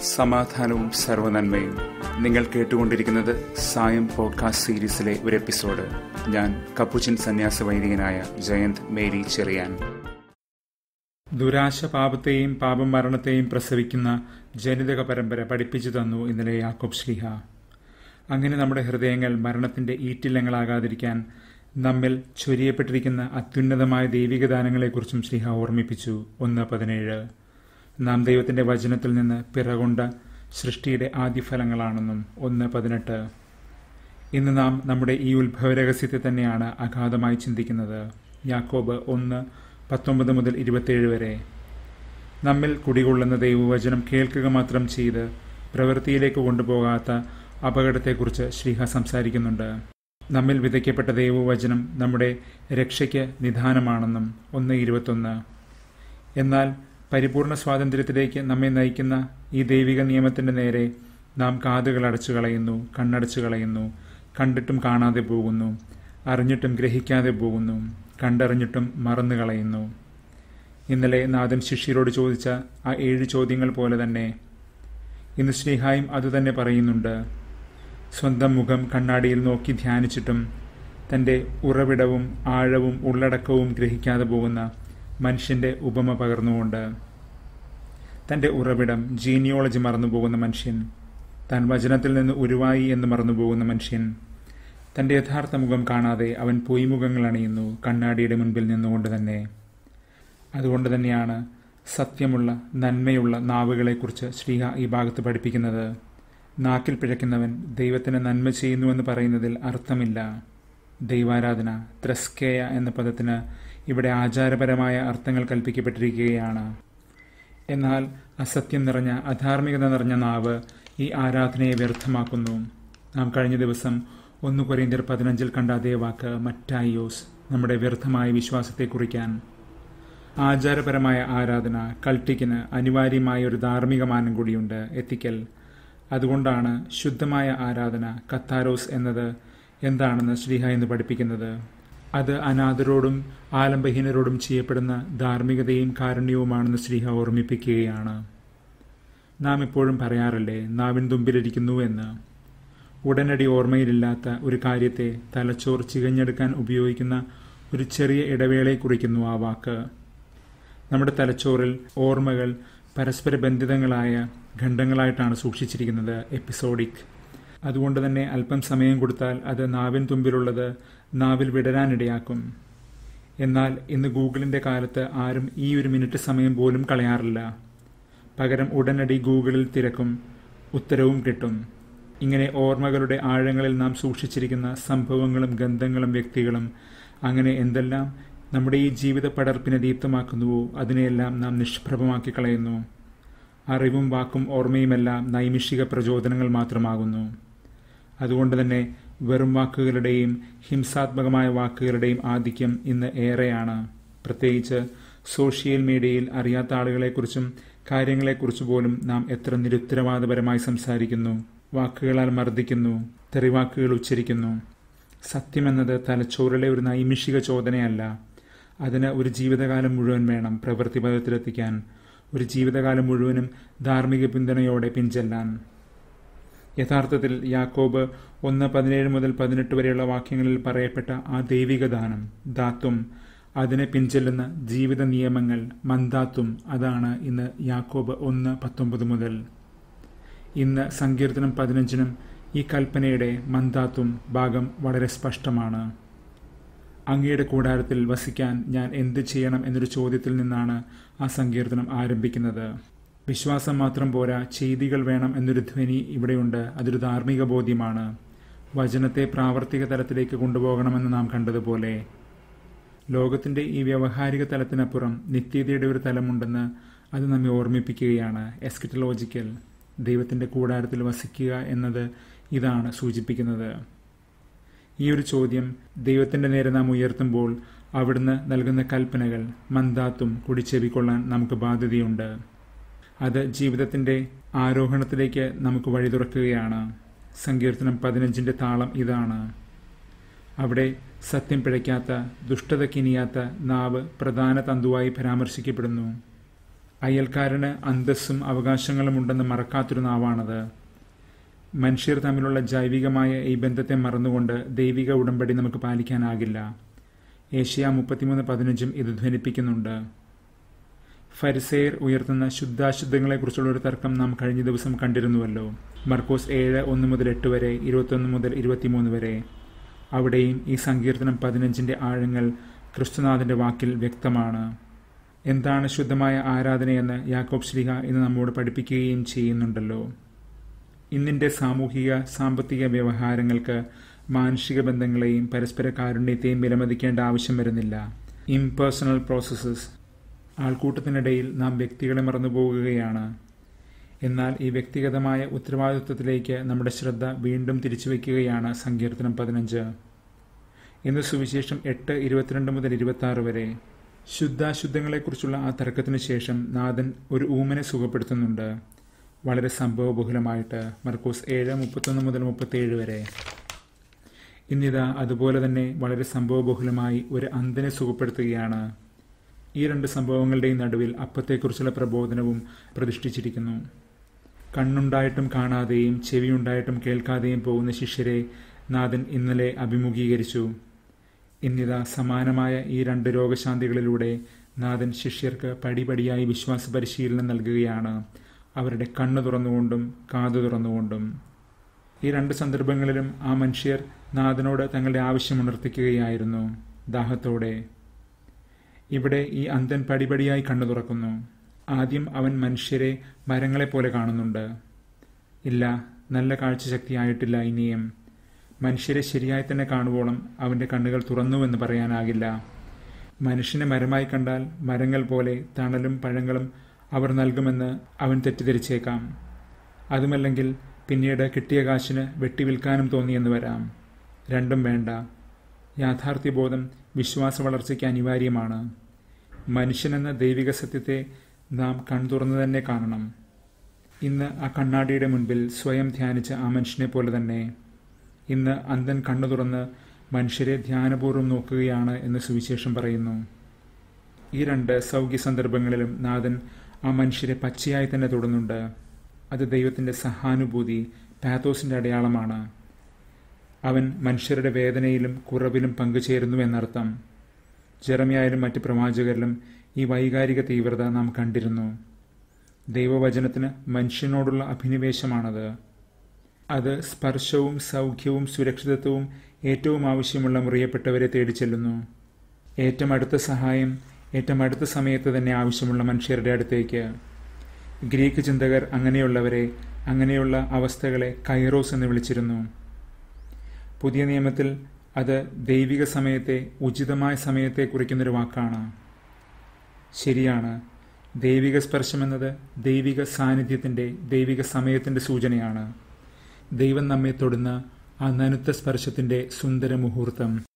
സമാധാനവും സർവ്വനന്മയും. നിങ്ങൾ കേട്ടുകൊണ്ടിരിക്കുന്നത് സായം പോഡ്കാസ്റ്റ് സീരീസിലെ ഒരു എപ്പിസോഡ്. ഞാൻ കപ്പുച്ചിൻ സന്യാസ വൈദികനായ ജയന്ത് മേരി ചെറിയാൻ. ദുരാശ പാപത്തെയും പാപം മരണത്തെയും പ്രസവിക്കുന്ന ജനിതക പരമ്പര പഠിപ്പിച്ചു തന്നു ഇന്നലെ യാക്കോബ് ശ്ലീഹ. അങ്ങനെ നമ്മുടെ ഹൃദയങ്ങൾ മരണത്തിന്റെ ഈറ്റില്ലങ്ങളാകാതിരിക്കാൻ നമ്മിൽ ചൊരിയപ്പെട്ടിരിക്കുന്ന അത്യുന്നതമായ ദൈവിക ദാനങ്ങളെക്കുറിച്ചും ശ്ലീഹ ഓർമ്മിപ്പിച്ചു. 1:17 നാം ദൈവത്തിന്റെ വചനത്തിൽ നിന്ന് പിറകൊണ്ട സൃഷ്ടിയുടെ ആദ്യഫലങ്ങളാണെന്നും 1:18. ഇന്ന് നാം നമ്മുടെ ഈ ഉത്ഭവരഹസ്യത്തെ തന്നെയാണ് അഗാധമായി ചിന്തിക്കുന്നത്. യാക്കോബ് 1:19 മുതൽ 27 വരെ. നമ്മിൽ കുടികൊള്ളുന്ന ദൈവവചനം കേൾക്കുക മാത്രം ചെയ്ത് പ്രവൃത്തിയിലേക്ക് കൊണ്ടുപോകാത്ത അപകടത്തെക്കുറിച്ച് ശ്ലീഹ സംസാരിക്കുന്നുണ്ട്. നമ്മിൽ വിതയ്ക്കപ്പെട്ട ദൈവവചനം നമ്മുടെ രക്ഷയ്ക്ക് നിദാനമാണെന്നും 1:21. എന്നാൽ പരിപൂർണ സ്വാതന്ത്ര്യത്തിലേക്ക് നമ്മെ നയിക്കുന്ന ഈ ദൈവിക നിയമത്തിന്റെ നേരെ നാം കാതുകൾ അടച്ചു കളയുന്നു, കണ്ണടച്ചു കളയുന്നു, കണ്ടിട്ടും കാണാതെ പോകുന്നു, അറിഞ്ഞിട്ടും ഗ്രഹിക്കാതെ പോകുന്നു, കണ്ടറിഞ്ഞിട്ടും മറന്നു കളയുന്നു. ഇന്നലെ നാഥൻ ശിഷ്യരോട് ചോദിച്ച ആ 7 ചോദ്യങ്ങൾ പോലെ തന്നെ ഇന്ന് ശ്ലീഹായും അതുതന്നെ പറയുന്നുണ്ട്. സ്വന്തം മുഖം കണ്ണാടിയിൽ നോക്കി ധ്യാനിച്ചിട്ടും തൻ്റെ ഉറവിടവും ആഴവും ഉള്ളടക്കവും ഗ്രഹിക്കാതെ പോകുന്ന മനുഷ്യന്റെ ഉപമ പകർന്നുകൊണ്ട്, തൻ്റെ ഉറവിടം ജീനിയോളജി മറന്നുപോകുന്ന മനുഷ്യൻ, താൻ വചനത്തിൽ നിന്ന് ഉരുവായി എന്ന് മറന്നുപോകുന്ന മനുഷ്യൻ, തൻ്റെ യഥാർത്ഥ മുഖം കാണാതെ അവൻ പൊയ്മുഖങ്ങൾ അണിയുന്നു കണ്ണാടിയുടെ മുൻപിൽ നിന്നുകൊണ്ട് തന്നെ. അതുകൊണ്ട് തന്നെയാണ് സത്യമുള്ള നന്മയുള്ള നാവുകളെക്കുറിച്ച് ശ്ലീഹ ഈ ഭാഗത്ത് പഠിപ്പിക്കുന്നത്. നാക്കിൽ പിഴയ്ക്കുന്നവൻ ദൈവത്തിന് നന്മ ചെയ്യുന്നുവെന്ന് പറയുന്നതിൽ അർത്ഥമില്ല. ദൈവാരാധന ത്രസ്കേയ എന്ന പദത്തിന് ഇവിടെ ആചാരപരമായ അർത്ഥങ്ങൾ കൽപ്പിക്കപ്പെട്ടിരിക്കുകയാണ്. എന്നാൽ അസത്യം നിറഞ്ഞ അധാർമികത നിറഞ്ഞ നാവ് ഈ ആരാധനയെ വ്യർത്ഥമാക്കുന്നു. നാം കഴിഞ്ഞ ദിവസം 1 കൊരിന്ത്യർ 15 കണ്ട അതേ വാക്ക് മറ്റായിയോസ്, നമ്മുടെ വ്യർത്ഥമായ വിശ്വാസത്തെ കുറിക്കാൻ. ആചാരപരമായ ആരാധന കൾട്ടിക്കിന് അനിവാര്യമായ ഒരു ധാർമ്മിക മാനം കൂടിയുണ്ട്, എത്തിക്കൽ. അതുകൊണ്ടാണ് ശുദ്ധമായ ആരാധന കത്താരോസ് എന്നത് എന്താണെന്ന് ശ്ലീഹ എന്ന് പഠിപ്പിക്കുന്നത്. അത് അനാഥരോടും ആലംബഹീനരോടും ചെയ്യപ്പെടുന്ന ധാർമ്മികതയും കാരുണ്യവുമാണെന്ന് ശ്ലീഹ ഓർമ്മിപ്പിക്കുകയാണ്. നാം എപ്പോഴും പറയാറില്ലേ നാവിൻ തുമ്പിലിരിക്കുന്നു എന്ന്. ഉടനടി ഓർമ്മയിലില്ലാത്ത ഒരു കാര്യത്തെ തലച്ചോർ ചികഞ്ഞെടുക്കാൻ ഉപയോഗിക്കുന്ന ഒരു ചെറിയ ഇടവേളയെ കുറിക്കുന്നു ആ വാക്ക്. നമ്മുടെ തലച്ചോറിൽ ഓർമ്മകൾ പരസ്പര ബന്ധിതങ്ങളായ ഖണ്ഡങ്ങളായിട്ടാണ് സൂക്ഷിച്ചിരിക്കുന്നത്, എപ്പിസോഡിക്. അതുകൊണ്ട് തന്നെ അല്പം സമയം കൊടുത്താൽ അത് നാവിൻ തുമ്പിലുള്ളത് നാവിൽ വിടരാനിടയാക്കും. എന്നാൽ ഇന്ന് ഗൂഗിളിന്റെ കാലത്ത് ആരും ഈ 1 മിനിറ്റ് സമയം പോലും കളയാറില്ല. പകരം ഉടനടി ഗൂഗിളിൽ തിരക്കും, ഉത്തരവും കിട്ടും. ഇങ്ങനെ ഓർമ്മകളുടെ ആഴങ്ങളിൽ നാം സൂക്ഷിച്ചിരിക്കുന്ന സംഭവങ്ങളും ഗന്ധങ്ങളും വ്യക്തികളും അങ്ങനെ എന്തെല്ലാം നമ്മുടെ ഈ ജീവിത പടർപ്പിനെ ദീപ്തമാക്കുന്നുവോ അതിനെയെല്ലാം നാം നിഷ്പ്രഭമാക്കി കളയുന്നു. അറിവും വാക്കും ഓർമ്മയുമെല്ലാം നൈമിഷിക പ്രചോദനങ്ങൾ മാത്രമാകുന്നു. അതുകൊണ്ട് തന്നെ വെറും വാക്കുകളുടെയും ഹിംസാത്മകമായ വാക്കുകളുടെയും ആധിക്യം ഇന്ന് ഏറെയാണ്. പ്രത്യേകിച്ച് സോഷ്യൽ മീഡിയയിൽ അറിയാത്ത ആളുകളെക്കുറിച്ചും കാര്യങ്ങളെക്കുറിച്ച് പോലും നാം എത്ര നിരുത്തരവാദപരമായി സംസാരിക്കുന്നു, വാക്കുകളാൽ മർദ്ദിക്കുന്നു, തെറിവാക്കുകൾ ഉച്ചരിക്കുന്നു. സത്യമെന്നത് തലച്ചോറിലെ ഒരു നൈമിഷിക ചോദനയല്ല. അതിന് ഒരു ജീവിതകാലം മുഴുവൻ വേണം പ്രവൃത്തിപഥത്തിലെത്തിക്കാൻ, ഒരു ജീവിതകാലം മുഴുവനും ധാർമ്മിക പിന്തുണയോടെ പിൻചെല്ലാൻ. യഥാർത്ഥത്തിൽ യാക്കോബ് 1:17 മുതൽ 18 വരെയുള്ള വാക്യങ്ങളിൽ പറയപ്പെട്ട ആ ദൈവിക ദാനം ദാത്തും, അതിനെ പിൻചെല്ലുന്ന ജീവിത നിയമങ്ങൾ മന്ദാത്തും, അതാണ് ഇന്ന് യാക്കോബ് 1:19 മുതൽ. ഇന്ന് സങ്കീർത്തനം 15 ഈ കൽപ്പനയുടെ മന്ദാത്തും ഭാഗം വളരെ സ്പഷ്ടമാണ്. അങ്ങയുടെ കൂടാരത്തിൽ വസിക്കാൻ ഞാൻ എന്ത് ചെയ്യണം എന്നൊരു ചോദ്യത്തിൽ നിന്നാണ് ആ സങ്കീർത്തനം ആരംഭിക്കുന്നത്. വിശ്വാസം മാത്രം പോരാ, ചെയ്തികൾ വേണം എന്നൊരു ധ്വനി ഇവിടെയുണ്ട്. അതൊരു ധാർമ്മിക ബോധ്യമാണ്. വചനത്തെ പ്രാവർത്തിക തലത്തിലേക്ക് കൊണ്ടുപോകണമെന്ന് നാം കണ്ടതുപോലെ ലോകത്തിന്റെ ഈ വ്യാവഹാരിക തലത്തിനപ്പുറം നിത്യതയുടെ ഒരു തലമുണ്ടെന്ന് അത് നമ്മെ ഓർമ്മിപ്പിക്കുകയാണ്. എസ്കറ്റലോജിക്കൽ, ദൈവത്തിന്റെ കൂടാരത്തിൽ വസിക്കുക എന്നത് ഇതാണ് സൂചിപ്പിക്കുന്നത്. ഈ ഒരു ചോദ്യം ദൈവത്തിന്റെ നേരെ നാം ഉയർത്തുമ്പോൾ അവിടുന്ന് നൽകുന്ന കൽപ്പനകൾ മന്ദാത്തും കൂടി ചെവിക്കൊള്ളാൻ നമുക്ക് ബാധ്യതയുണ്ട്. അത് ജീവിതത്തിന്റെ ആരോഹണത്തിലേക്ക് നമുക്ക് വഴി തുറക്കുകയാണ്. സങ്കീർത്തനം 15 താളം ഇതാണ്. അവിടെ സത്യം പിഴയ്ക്കാത്ത, ദുഷ്ടത കിനിയാത്ത നാവ് പ്രധാന തന്തുവായി പരാമർശിക്കപ്പെടുന്നു. അയൽക്കാരന് അന്തസ്സും അവകാശങ്ങളും ഉണ്ടെന്ന് മറക്കാത്തൊരു നാവാണത്. മനുഷ്യർ തമ്മിലുള്ള ജൈവികമായ ഈ ബന്ധത്തെ മറന്നുകൊണ്ട് ദൈവിക ഉടമ്പടി നമുക്ക് പാലിക്കാനാകില്ല. ഏഷ്യ 33:15 ഇത് ധ്വനിപ്പിക്കുന്നുണ്ട്. ഫരിസേയർ ഉയർത്തുന്ന ശുദ്ധാശുദ്ധങ്ങളെക്കുറിച്ചുള്ള ഒരു തർക്കം നാം കഴിഞ്ഞ ദിവസം കണ്ടിരുന്നുവല്ലോ. മർക്കോസ് 7:1-8 വരെ, 21-23 വരെ. അവിടെയും ഈ സങ്കീർത്തനം 15 ആഴങ്ങൾ ക്രിസ്തുനാഥന്റെ വാക്കിൽ വ്യക്തമാണ്. എന്താണ് ശുദ്ധമായ ആരാധനയെന്ന് യാക്കോബ് ശ്ലീഹ ഇന്ന് നമ്മോട് പഠിപ്പിക്കുകയും ചെയ്യുന്നുണ്ടല്ലോ. ഇന്നിന്റെ സാമൂഹിക സാമ്പത്തിക വ്യവഹാരങ്ങൾക്ക് മാനുഷിക ബന്ധങ്ങളെയും പരസ്പര കാരുണ്യത്തെയും വിലമതിക്കേണ്ട ആവശ്യം വരുന്നില്ല. Impersonal processes. ആൾക്കൂട്ടത്തിനിടയിൽ നാം വ്യക്തികളെ മറന്നുപോകുകയാണ്. എന്നാൽ ഈ വ്യക്തിഗതമായ ഉത്തരവാദിത്വത്തിലേക്ക് നമ്മുടെ ശ്രദ്ധ വീണ്ടും തിരിച്ചുവെക്കുകയാണ് സങ്കീർത്തനം 15. ഇന്ന് സുവിശേഷം 8:22-26 വരെ. ശുദ്ധാശുദ്ധങ്ങളെക്കുറിച്ചുള്ള ആ തർക്കത്തിനു ശേഷം നാഥൻ ഒരു ഊമനെ സുഖപ്പെടുത്തുന്നുണ്ട്, വളരെ സംഭവബഹുലമായിട്ട്. മർക്കോസ് 7:31-37 വരെ. ഇന്നിതാ അതുപോലെ തന്നെ വളരെ സംഭവബഹുലമായി ഒരു അന്ധനെ സുഖപ്പെടുത്തുകയാണ്. ഈ രണ്ട് സംഭവങ്ങളുടെയും നടുവിൽ അപ്പത്തെക്കുറിച്ചുള്ള പ്രബോധനവും പ്രതിഷ്ഠിച്ചിരിക്കുന്നു. കണ്ണുണ്ടായിട്ടും കാണാതെയും ചെവിയുണ്ടായിട്ടും കേൾക്കാതെയും പോകുന്ന ശിഷ്യരെ നാഥൻ ഇന്നലെ അഭിമുഖീകരിച്ചു. ഇന്നിതാ സമാനമായ ഈ രണ്ട് രോഗശാന്തികളിലൂടെ നാഥൻ ശിഷ്യർക്ക് പടിപടിയായി വിശ്വാസ പരിശീലനം നൽകുകയാണ്, അവരുടെ കണ്ണ് തുറന്നുകൊണ്ടും കാതു തുറന്നുകൊണ്ടും. ഈ രണ്ട് സന്ദർഭങ്ങളിലും ആ മനുഷ്യർ നാഥനോട് തങ്ങളുടെ ആവശ്യമുണർത്തിക്കുകയായിരുന്നു, ദാഹത്തോടെ. ഇവിടെ ഈ അന്ധൻ പടിപടിയായി കണ്ണു തുറക്കുന്നു. ആദ്യം അവൻ മനുഷ്യരെ മരങ്ങളെപ്പോലെ കാണുന്നുണ്ട്. ഇല്ല, നല്ല കാഴ്ചശക്തിയായിട്ടില്ല ഇനിയും. മനുഷ്യരെ ശരിയായി തന്നെ കാണുവോളം അവൻ്റെ കണ്ണുകൾ തുറന്നുവെന്ന് പറയാനാകില്ല. മനുഷ്യനെ മരമായി കണ്ടാൽ മരങ്ങൾ പോലെ തണലും പഴങ്ങളും അവർ നൽകുമെന്ന് അവൻ തെറ്റിദ്ധരിച്ചേക്കാം. അതുമല്ലെങ്കിൽ പിന്നീട് കിട്ടിയ കാശിന് വെട്ടിവിൽക്കാനും തോന്നിയെന്ന് വരാം. രണ്ടും വേണ്ട. യാഥാർത്ഥ്യബോധം വിശ്വാസ വളർച്ചയ്ക്ക് അനിവാര്യമാണ്. മനുഷ്യനെന്ന ദൈവിക സത്യത്തെ നാം കൺതുറന്നു തന്നെ കാണണം. ഇന്ന് ആ കണ്ണാടിയുടെ മുൻപിൽ സ്വയം ധ്യാനിച്ച ആ മനുഷ്യനെ പോലെ തന്നെ ഇന്ന് അന്ധൻ കണ്ണു തുറന്ന് മനുഷ്യരെ ധ്യാനപൂർവ്വം നോക്കുകയാണ് എന്ന് സുവിശേഷം പറയുന്നു. ഈ രണ്ട് സൗഖ്യ സന്ദർഭങ്ങളിലും നാഥൻ ആ മനുഷ്യരെ പച്ചയായി തന്നെ തൊടുന്നുണ്ട്. അത് ദൈവത്തിൻ്റെ സഹാനുഭൂതി, പാത്തോസിൻ്റെ അടയാളമാണ്. അവൻ മനുഷ്യരുടെ വേദനയിലും കുറവിലും പങ്കുചേരുന്നു എന്നർത്ഥം. ജെറമ്യായാലും മറ്റ് പ്രവാചകരിലും ഈ വൈകാരിക തീവ്രത നാം കണ്ടിരുന്നു. ദൈവവചനത്തിന് മനുഷ്യനോടുള്ള അഭിനിവേശമാണത്. അത് സ്പർശവും സൗഖ്യവും സുരക്ഷിതത്വവും ഏറ്റവും ആവശ്യമുള്ള മുറിയപ്പെട്ടവരെ തേടി ചെല്ലുന്നു. ഏറ്റവും അടുത്ത സഹായം ഏറ്റവും അടുത്ത സമയത്ത് തന്നെ ആവശ്യമുള്ള മനുഷ്യരുടെ അടുത്തേക്ക്. ഗ്രീക്ക് ചിന്തകർ അങ്ങനെയുള്ളവരെ, അങ്ങനെയുള്ള അവസ്ഥകളെ കൈറോസ് എന്ന് വിളിച്ചിരുന്നു. പുതിയ നിയമത്തിൽ അത് ദൈവിക സമയത്തെ, ഉചിതമായ സമയത്തെ കുറിക്കുന്നൊരു വാക്കാണ്. ശരിയാണ്, ദൈവിക സ്പർശമെന്നത് ദൈവിക സാന്നിധ്യത്തിൻ്റെ, ദൈവിക സമയത്തിൻ്റെ സൂചനയാണ്. ദൈവം നമ്മെ തൊടുന്ന ആ നനുത്ത സ്പർശത്തിൻ്റെ സുന്ദര മുഹൂർത്തം.